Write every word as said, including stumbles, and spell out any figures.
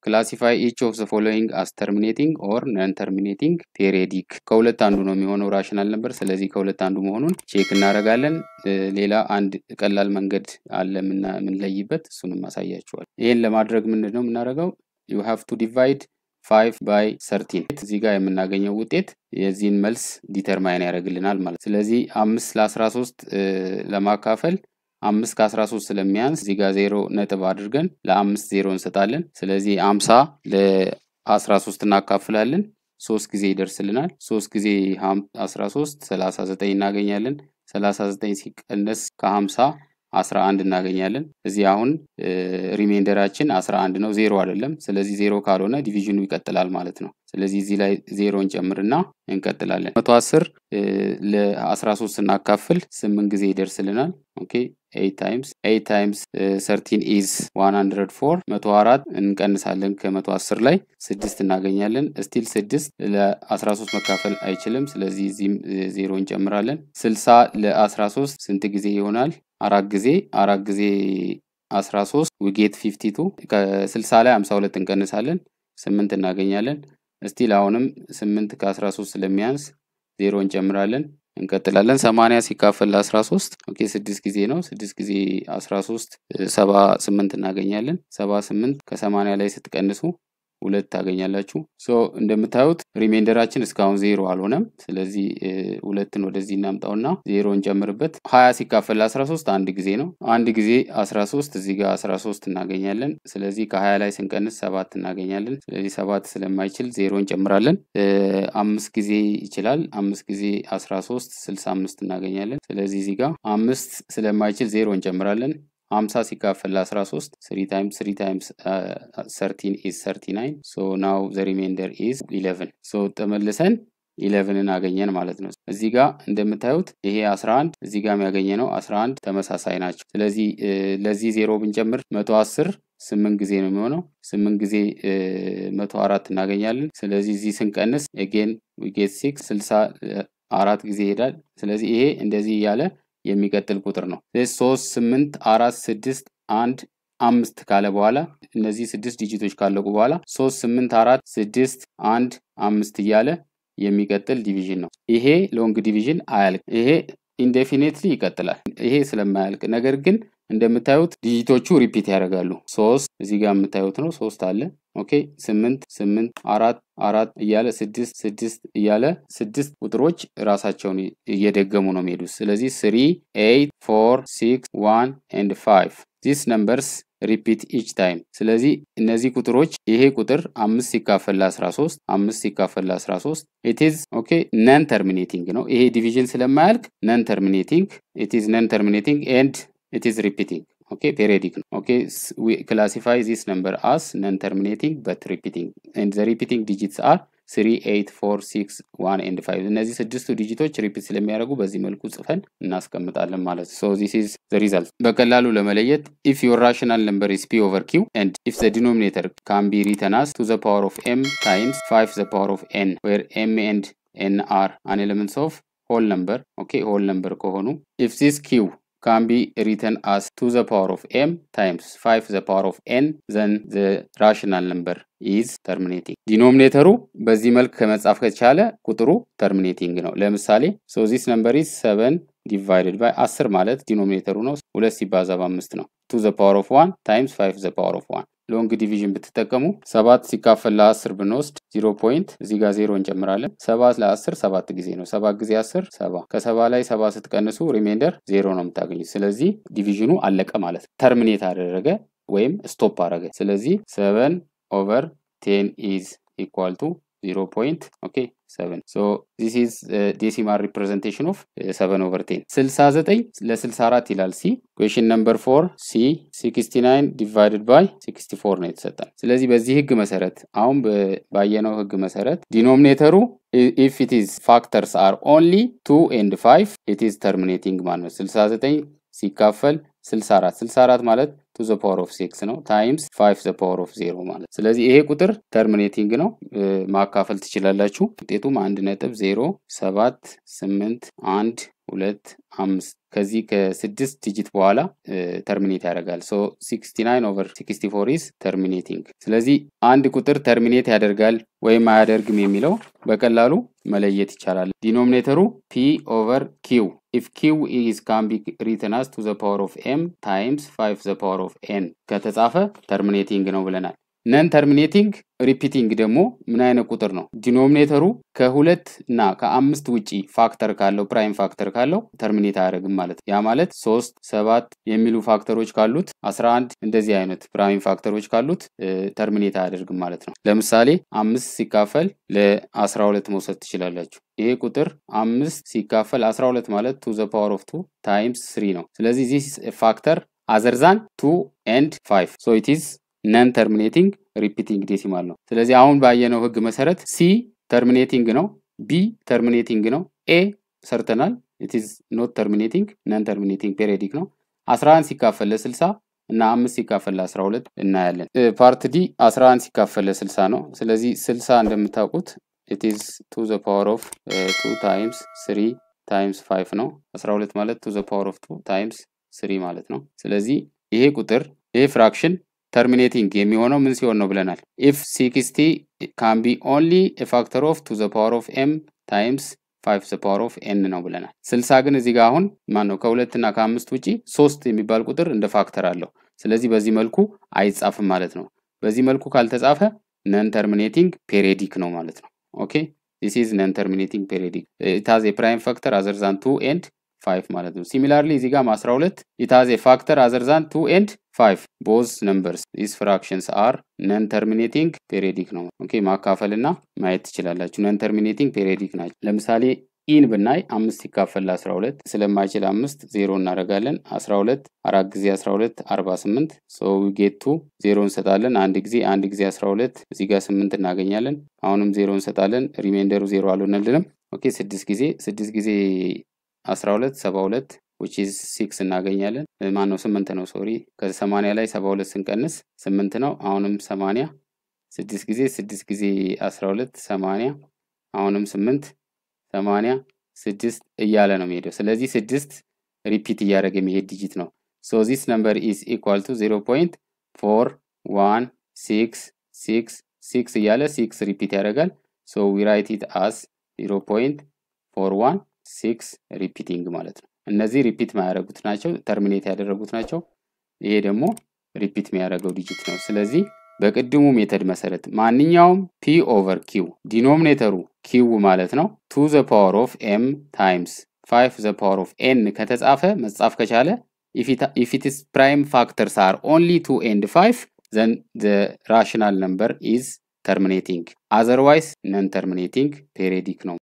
classify each of the following as terminating or non-terminating periodic ከሁለት አንዱ ነው የሚሆነው rational number ስለዚህ ከሁለት አንዱ መሆኑን ቼክ እናደርጋለን ሌላ አንድ ቀላል መንገድ አለ ምን ምን ለይበት እሱንም ማሳያችኋል ይሄን ለማድረግ ምንድነው የምናደርገው you have to divide five by thirteen እዚህ ጋር የምናገኘው ውጤት የዚህን መልስ ዲተርማይን ያደርግልናል ማለት ስለዚህ አምስት ለ13 ለማካፈል አምስት ከ13 ስለሚያንስ እዚህ ጋር ዜሮ ነጥብ አድርገን ለ5 ዜሮ እንሰጣለን ስለዚህ ሃምሳ ለ13 እናካፍላለን ሶስት ጊዜ ይደርስልናል ሶስት ጊዜ አስራ ሶስት ሰላሳ ዘጠኝ እናገኛለን ሰላሳ ዘጠኝ ሲቀነስ ከ50 አስራ አንድ እናገኛለን እዚህ አሁን ሪሜንደራችን አስራ አንድ ነው ዜሮ አይደለም ስለዚህ ዜሮ ካልሆነ ዲቪዥኑ ይቀጥላል ማለት ነው ስለዚህ እዚህ ላይ ዜሮን ጨምርና እንቀጥላለን መቶ አስር ለ13 እናካፍል ስምንት ጊዜ ይደርስልናል ኦኬ eight times eight times uh, thirteen is one hundred four መቶ አራት እንቀንሳለን ከመቶ አስር ላይ ስድስት እናገኛለን ስቲል ስድስት ለ13 መካፈል አይችልም ስለዚህ እዚህም ዜሮ እንጨምራለን ስልሳ ለ13 ስንት ጊዜ ይሆናል አራት ጊዜ አራት ጊዜ አስራ ሶስት we get fifty-two ከ60 ላይ ሃምሳ ሁለት እንቀንሳለን ስምንት እናገኛለን ስቲል አሁንም ስምንት ከ13 ስለሚያንስ ዜሮ እንጨምራለን እንቀጥላለን ሰማንያ ሲካፈል ለ13 ኦኬ ስድስት ጊዜ ነው ስድስት ጊዜ አስራ ሶስት ሰባ ስምንት እናገኛለን ሰባ ስምንት ከ80 ላይ ስትቀንሱ ሁለት ታገኛላችሁ ሶ እንደምታዩት ሪሜንደራችን እስካሁን ዜሮ አልሆነም ስለዚህ ሁለትን ወደዚህ እናምጣውና ዜሮ እንጨምርበት ሃያ ሲካፈል ለ13 አንድ ጊዜ ነው አንድ ጊዜ አስራ ሶስት እዚህ ጋር አስራ ሶስት እናገኛለን ስለዚህ ከ20 ላይ ስንቀንስ ሰባት እናገኛለን ስለዚህ ሰባት ስለማይችል ዜሮ እንጨምራለን አምስት ጊዜ ይችላል አምስት ጊዜ አስራ ሶስት ስልሳ አምስት እናገኛለን ስለዚህ እዚህ ጋር አምስት ስለማይችል ዜሮ እንጨምራለን ሃምሳ ሲካፈል ለ13 three times three times uh, thirteen is thirty-nine so now the remainder is eleven so ተመልሰን eleven አገኘን ማለት ነው እዚህ ጋር እንደምታዩት ይሄ አስራ አንድ እዚህ ጋር ያገኘነው አስራ አንድ ተመሳሳይ ናቸው ስለዚህ ለዚህ ዜሮ ብንጨምር መቶ አስር ስምንት ጊዜ ነው የሚሆነው ስምንት ጊዜ መቶ አራት እናገኛለን ስለዚህ እዚህ ስንቀንስ again we get six ስልሳ አራት ጊዜ ይሄዳል ስለዚህ ይሄ እንደዚህ ያለ የሚቀጥል ቁጥር ነው ሶስት ስምንት አራት ስድስት አንድ አምስት ካለ በኋላ እነዚህ ስድስት ዲጂቶች ካለቁ በኋላ ሶስት ስምንት አራት ስድስት አንድ አምስት እያለ የሚቀጥል ዲቪዥን ነው ይሄ ሎንግ ዲቪዥን አያልቅ ይሄ ኢንዴፊኒትሊ ይቀጥላል ይሄ ስለማያልቅ ነገር ግን እንደምታዩት ዲጂቶቹ ሪፒት ያደርጋሉ ሶስት እዚህ ጋር የምታዩት ነው ሶስት አለ ኦኬ ስምንት ስምንት አራት አራት እያለ ስድስት ስድስት እያለ ስድስት ቁጥሮች ራሳቸውን እየደገሙ ነው የሚሄዱት ስለዚህ three eight four six one and five these numbers repeat each time ስለዚህ እነዚህ ቁጥሮች ይሄ ቁጥር አምስት ሲካፈል ለ13 አምስት ሲካፈል ለ13 it is okay non terminating ነው ይሄ ዲቪዥን ስለማያልቅ non terminating it is non terminating and it is repeating okay periodic okay we classify this number as non terminating but repeating and the repeating digits are three eight four six one and five እነዚህ ስድስቱ ዲጂቶች ሪፒት ስለሚያደርጉ በዚህ መልኩ ጽፈን እናስቀምጣለን ማለት so this is the result በቀላሉ ለመለየት if your rational number is p over q and if the denominator can be written as to the power of m times five the power of n where m and n are an elements of whole number okay whole number ከሆኑ if this q can be written as to the power of m times five the power of n then the rational number is terminating denominator በዚህ መልክ ከመጻፍ ከቻለ ቁጥሩ terminating ነው ለምሳሌ so this number is seven divided by ten ማለት denominator ነው ሁለት ሲባዛ በአምስት ነው to the power of one times five the power of one ሎንግ ዲቪዥን ብትጠቀሙ ሰባት ሲካፈል ለ10 ብንወስድ zero point እዚህ ጋር ዜሮ እንጨምራለን ሰባት ለ10 ሰባት ጊዜ ነው ሰባት ጊዜ አስር ሰባ ከሰባ ላይ ሰባ ስትቀንሱ ሪሜንደር ዜሮ ነው የምታገኙት ስለዚህ ዲቪዥኑ አለቀ ማለት ተርሚኔት አደረገ ወይም ስቶፕ አደረገ ስለዚህ seven over ten is equal to zero point okay seven so this is uh, decimal representation of uh, seven over ten ስልሳ ዘጠኝ ለ64 ይላል c question number four c sixty-nine divided by sixty-four ነው የተሰጠን ስለዚህ በዚህ ህግ መሰረት አሁን ባየነው ህግ መሰረት ዲኖሚኔተሩ if it is factors are only two and five it is terminating ማለት ነው ስልሳ ዘጠኝ ሲካፈል ስልሳ አራት ስልሳ አራት ማለት to the power of six ነው times five the power of zero ማለት ስለዚህ ይሄ ቁጥር terminating ነው ማካፈል ትችላላችሁ ውጤቱም one point zero seven eight one ሁለት አምስት ከዚህ ከስድስት ዲጂት በኋላ ተርሚኔት ያደርጋል ሶ sixty nine over sixty-four is terminating ስለዚህ አንድ ቁጥር ተርሚኔት ያደርጋል ወይም አያደርግም የሚለው በቀላሉ መለየት ይቻላል ዲኖሚኔተሩ p over q if q is can be written as to the power of m times five the power of n ከተጻፈ ተርሚኔቲንግ ነው ብለናል non-terminating repeating ደግሞ ምን አይነት ቁጥር ነው ዲኖሚኔተሩ ከሁለት እና ከአምስት ውጪ ፋክተር ካለው ፕራይም ፋክተር ካለው ተርሚኔት አያደርግም ማለት ያ ማለት ሶስት ሰባት የሚሉ ፋክተሮች ካሉት አስራ አንድ እንደዚህ አይነት ፕራይም ፋክተሮች ካሉት ተርሚኔት አያደርግም ማለት ነው ለምሳሌ አምስት ሲካፈል ለ12 መውሰድ ትችላላችሁ ይሄ ቁጥር አምስት ሲካፈል አስራ ሁለት ማለት to the power of two times three ነው ስለዚህ this is a factor other than two and five so it is non-terminating repeating decimal ነው ስለዚህ አሁን ባየነው ህግ መሰረት c terminating ነው b terminating ነው a ሰርተናል it is not terminating non-terminating periodic ነው አስራ አንድ ሲካፈል ለ60 እና አምስት ሲካፈል ለ12 እናያለን ፓርት d አስራ አንድ ሲካፈል ለ60 ነው ስለዚህ ስልሳ እንደምታውቁት it is to the power of uh, two times three times five ነው አስራ ሁለት ማለት to the power of two times three ማለት ነው ስለዚህ ይሄ ቁጥር ይሄ ፍራክሽን terminating የሚሆነው ምን ሲሆን ነው ብለናል if sixty can be only a factor of to the power of m times five the power of n ነው ብለናል ስልሳ ግን እዚህ ጋር አሁን ማን ነው ከሁለት እና ከአምስት ውጪ ሶስት የሚባል ቁጥር እንደ ፋክተር አለው ስለዚህ በዚህ መልኩ አይጻፍም ማለት ነው በዚህ መልኩ ካልተጻፈ non-terminating periodic ነው ማለት ነው okay this is non-terminating periodic it has a prime factor other than two and five ማለት ነው similarly እዚህ ጋር አስራ ሁለት it has a factor other than two and five both numbers these fractions are non-terminating periodic ነው okay ማካፈልና ማየት ትችላላችሁ non-terminating periodic ናቸው ለምሳሌ ኢን ብናይ አምስት ሲካፈል ለ12 ስለማይችል አምስት ዜሮ እናደርጋለን አስራ ሁለት አራት ጊዜ አስራ ሁለት አርባ ስምንት so we get to ዜሮ እንሰጣለን አንድ ጊዜ አንድ ጊዜ አስራ ሁለት እዚህ ጋር ስምንት እናገኛለን አሁንም ዜሮ እንሰጣለን ሪሜንደሩ ዜሮ አልሆነልንም okay ስድስት ጊዜ ስድስት ጊዜ አስራ ሁለት ሰባ ሁለት which is six እናገኛለን ማን ነው ስምንት ነው ሶሪ ከ80 ላይ ሰባ ሁለት ስንቀንስ ስምንት ነው አሁንም ሰማንያ ስድስት ጊዜ ስድስት ጊዜ አስራ ሁለት ሰማንያ አሁንም ስምንት ሰማንያ ስድስት እያለ ነው የሚሄደው ስለዚህ ስድስት ሪፒት እያደረገ የሚሄድ ዲጂት ነው so this number is equal to zero point four one six six six እያለ six ሪፒት ያደርጋል so we write it as zero point four one six repeating ማለት ነው እነዚህ ሪፒት ማያደርጉት ናቸው ተርሚኔት ያደረጉት ናቸው ይሄ ደግሞ ሪፒት የሚያደርገው ዲጂት ነው ስለዚህ በቅድሙ ሜተድ መሰረት ማንኛውም p over q ዲኖሚኔተሩ q ማለት ነው to the power of m times five the power of n ከተጻፈ መጻፍ ከቻለ if it if it is prime factors are only two and five then the rational number is terminating otherwise non-terminating periodic ነው